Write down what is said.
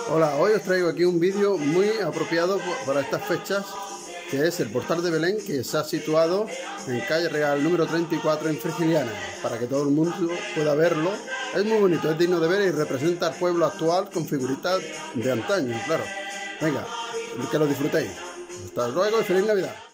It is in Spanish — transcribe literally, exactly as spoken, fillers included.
Hola, hoy os traigo aquí un vídeo muy apropiado para estas fechas, que es el portal de Belén, que se ha situado en calle Real número treinta y cuatro en Frigiliana, para que todo el mundo pueda verlo. Es muy bonito, es digno de ver y representa al pueblo actual con figuritas de antaño, claro. Venga, que lo disfrutéis. Hasta luego y feliz Navidad.